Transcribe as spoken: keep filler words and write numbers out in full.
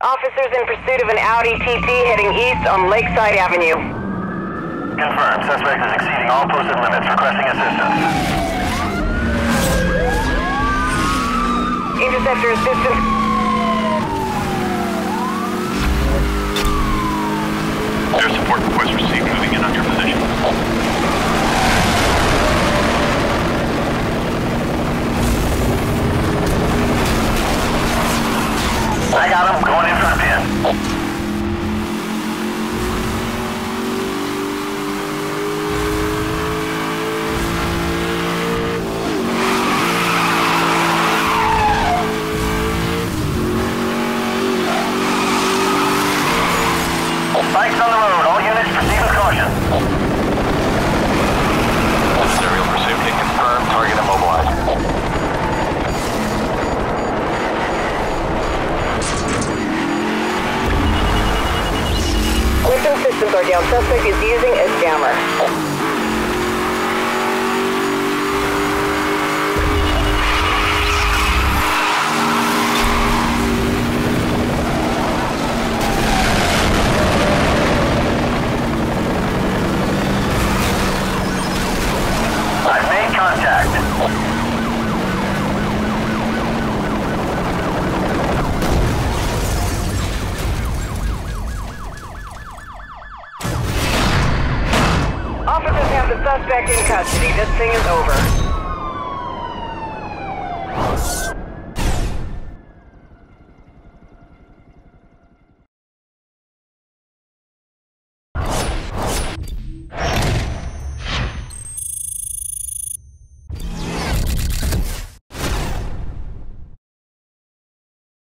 Officers in pursuit of an Audi T T heading east on Lakeside Avenue. Confirmed. Suspect is exceeding all posted limits. Requesting assistance. Interceptor assistance. Air support request received. Moving in on your position. I got him. Going in for the pin. Bikes on the road. All units proceed with caution. Serial pursuit hit confirmed. Target immobilized. Weapon systems are down. Suspect is using a jammer. I've made contact. Officers have the suspect in custody. This thing is over.